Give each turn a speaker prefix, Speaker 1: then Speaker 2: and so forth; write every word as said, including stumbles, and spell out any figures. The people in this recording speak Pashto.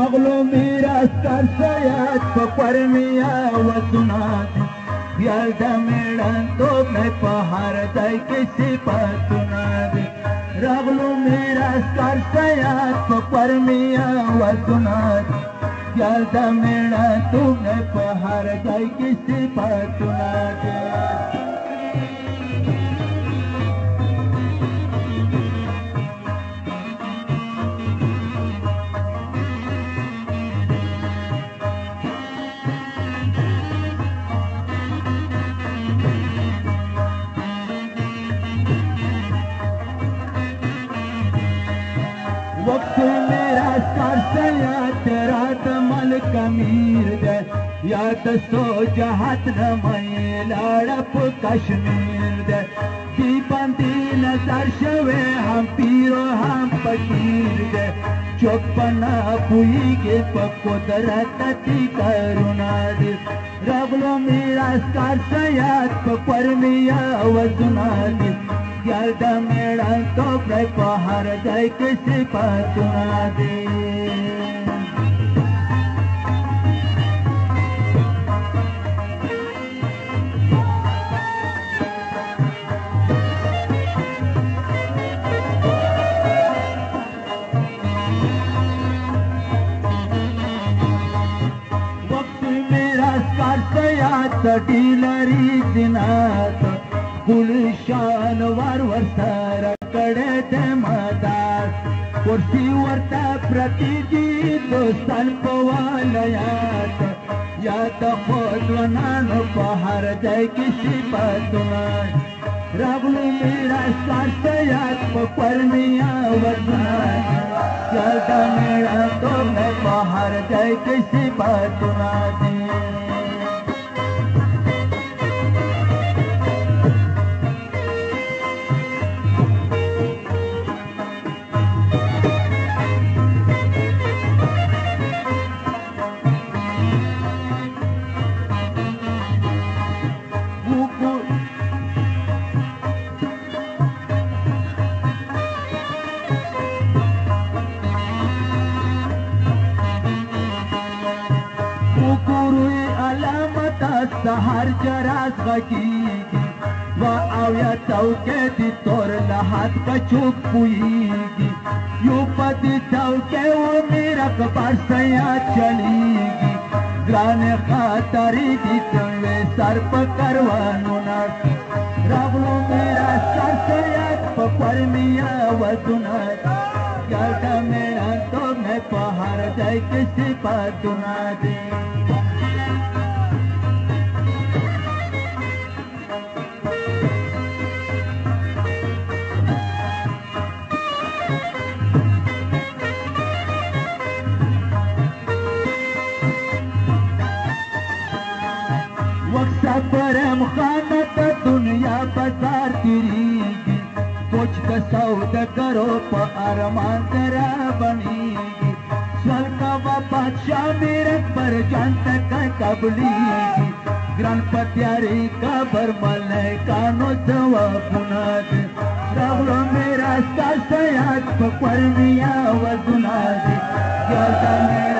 Speaker 1: راغلو میراث کار سیاد په پرمیا وسنات یال د میړان توپ نه په هر ځای کې صفاتونه دي راغلو میراث کار سیاد په پرمیا وسنات یال د میړان توپ نه په هر ځای کې صفاتونه دي वक्त मेरा सर से याद तेरा दमल कमीर दे याद सो जहात न मई लड़प कश्मीर दे दीपंती नजर शवे हम पीरो हम फकीर दे चौपना पुई के पकुदरत ती करुणा दे रगलो मेरा सर से याद परमिया वजुना दे याद मेरा तो प्रहार जाय के सिपातुना दे वक्त मेरा स्कार से याद डीलरी दिनात गुलशान वार वर सर कडे ते मदास कुर्सी वरता प्रतिजी दोस्तान पवालयात याद खोदवनानो पहार जाय किसी बातुना रागलू मेरा साथ याद परमिया वजना याद मेरा तो मैं पहार जाय किसी बातुना दे सहार जरास गकीगी वा आव्या चौके दी तोर लहात कचुक पुईगी यू पदी चौके वो मेरा कपार सया चलीगी ग्राने खातरी दी तवे सर पकड़वानो ना रागलो मेरा सर सया परमिया वजुना याद मेरा तो मैं पहाड़ जाय किसी बातुना दे परम खानत दुनिया बाजार तिरीगी कुछ का सौदा करो प अरमान करा बनीगी स्वर्ग का बादशाह मेरे पर जानता का कबलीगी ग्रान पत्यारी कबर मलय कानो जवाब बुनाद रावलो मेरा साथ याद परमिया वजुनाद याद मेरा